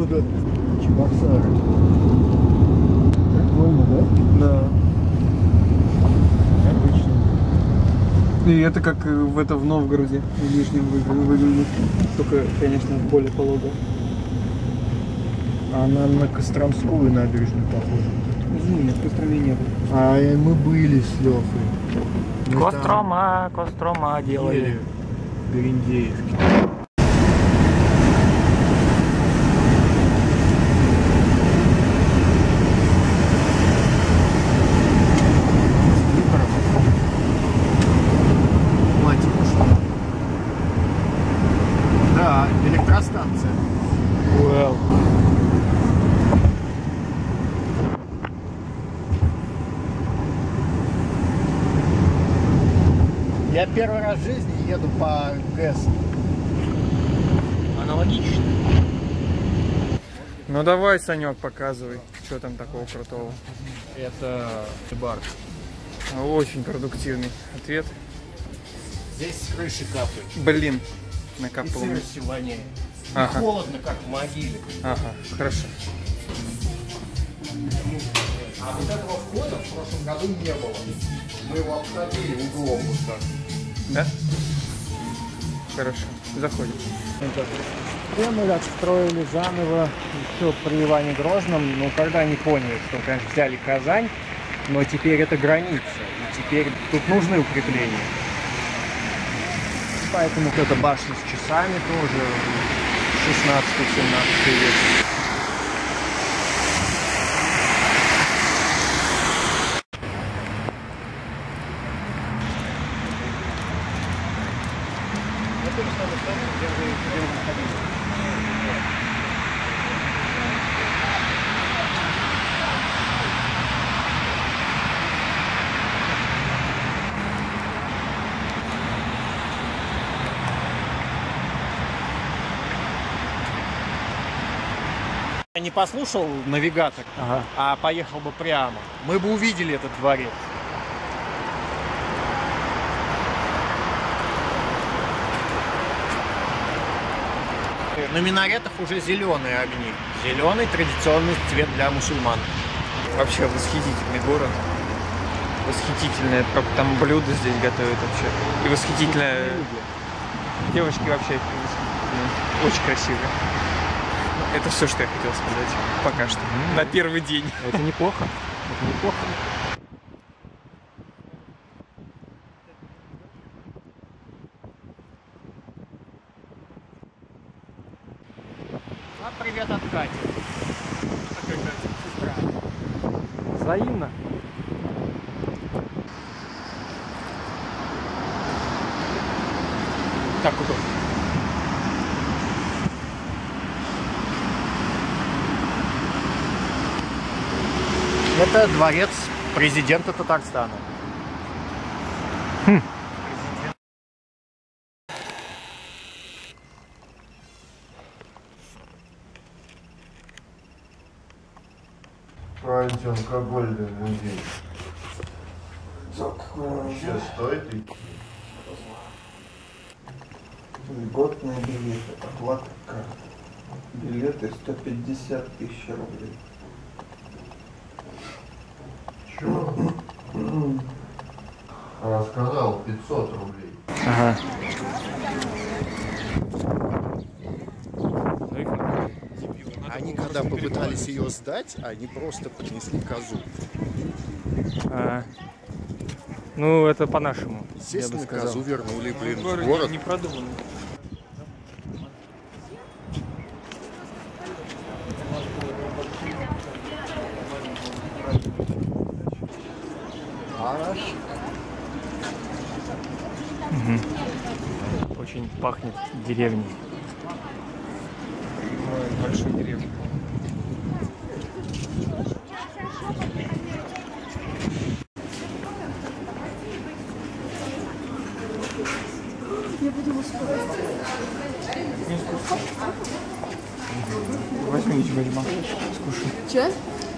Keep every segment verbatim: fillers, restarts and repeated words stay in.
года. Чебоксары. Прикольно, да? Да. Обычно. И это как в это в Новгороде, в Нижнем выглядит. Только, конечно, более полого. Она на Костромскую набережную похожа. Нет, в Костроме нет. А мы были с Лехой. Кострома, Кострома делали. В Берендеевке. Да, электростанция. Well. Я первый раз в жизни еду по ГЭС. Аналогично. Ну давай, Санек, показывай, что там такого крутого. Это бар. Очень продуктивный ответ. Здесь с крыши капает. Блин, накапало. И сыростью воняет. Ага. Холодно, как в могиле. Ага, хорошо. А вот этого входа в прошлом году не было. Мы его обходили углом вот так. Да? Хорошо, заходим. Мы отстроили заново еще при Иване Грозном, но когда они поняли, что, конечно, взяли Казань, но теперь это граница, и теперь тут нужны укрепления. Поэтому вот эта башня с часами тоже шестнадцатый-семнадцатый век. Я не послушал навигатор, Ага. а поехал бы прямо, мы бы увидели этот дворец. На минаретах уже зеленые огни. Зеленый традиционный цвет для мусульман. Вообще восхитительный город. Восхитительное, как там блюда здесь готовят вообще. И восхитительное. Девочки вообще очень красивые. Это все, что я хотел сказать. Пока что. Mm-hmm. На первый день. Это неплохо. Это неплохо. А привет от Кати. Сестра. Взаимно. Так удобно. Это дворец президента Татарстана. Хм. Антиалкогольный музей. Сейчас стоит и... Льготные билеты, оплата карты. Билеты сто пятьдесят тысяч рублей. Чё? Она сказала пятьсот рублей. Ага. Они когда попытались ее сдать, они просто принесли козу. А, ну, это по-нашему. Естественно, козу вернули, блин, в Город город. не продуманный. Угу. Очень пахнет деревней. Ой, большой деревней. Я буду вас Возьми ничего, Дима. Скушай. Че?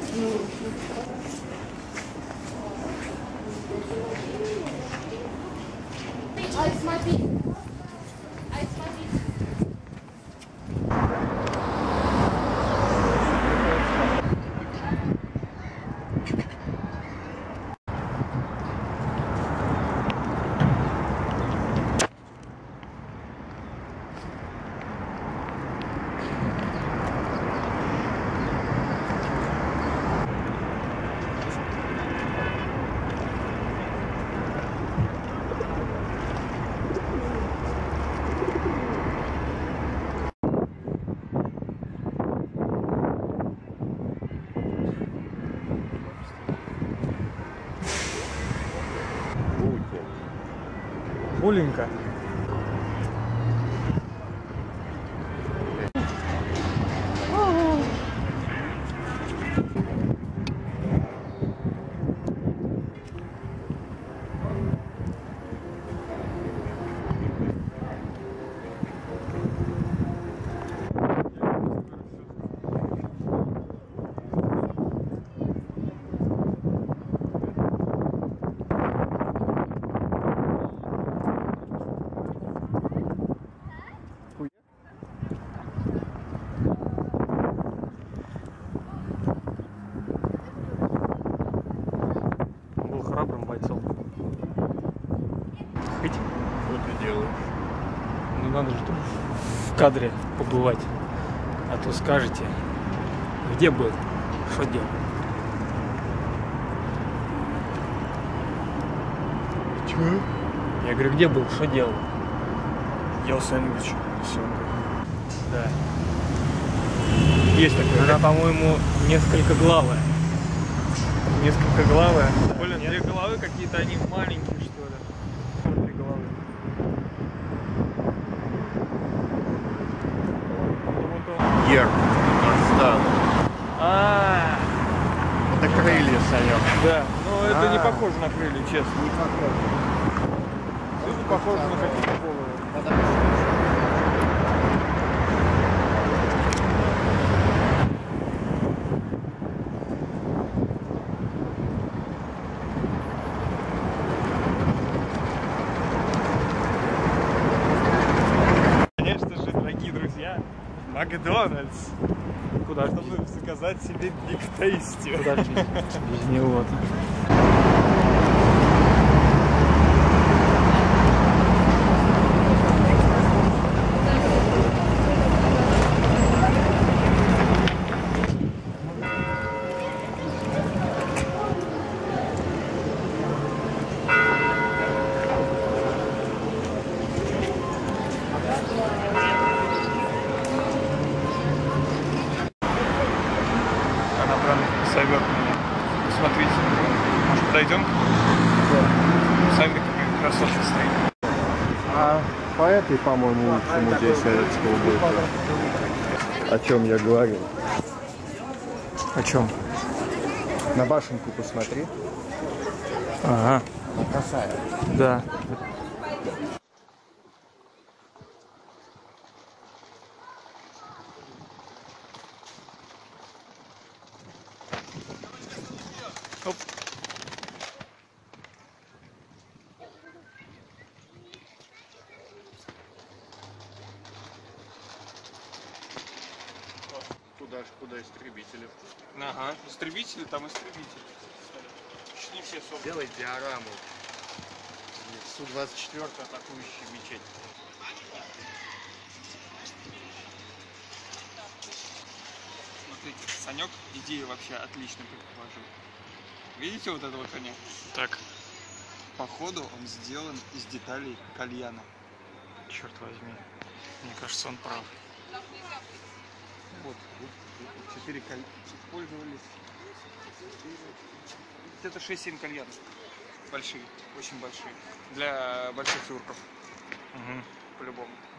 Ай, смотри. Ай, смотри. Акуленька. Был храбрым бойцом. Хоть. Что ты делаешь? Ну надо же тут в кадре побывать. А то скажете, где был, что делал. Чего? Я говорю, где был, что делал. Ел сэндвич. Да. Есть такое. Она, по-моему, несколько главая. Несколько главая. Блин, две головы какие-то, они маленькие, что ли. Вот две головы. Вот он. Герб Татарстана. А, Это крылья, Санек. да. Но это не А. похоже на крылья, честно. Не похоже. Это похоже на какие-то головы. Конечно же, дорогие друзья, Макдональдс. Куда же Чтобы заказать себе Биг Тейсти. Куда же без него? Она прям зовет меня. Посмотрите. Может, подойдем? Сами какая красотка стоит. А по этой, по-моему, лучшему здесь советского будет. О чем я говорил? О чем? На башенку посмотри. Ага, Она косая. да. Оп. Куда ж, куда истребители? Ага, истребители, там истребители. Чуть не все собраны. Делай диораму. Су двадцать четыре атакующий мечеть. Смотрите, Санек идею вообще отлично предположил. Видите вот этого коня? Так. Походу он сделан из деталей кальяна. Черт возьми. Мне кажется, он прав. Вот, вот, вот четыре кальяна использовались. Это шесть-семь кальянов. Большие, очень большие. Для больших турков. Угу. По-любому.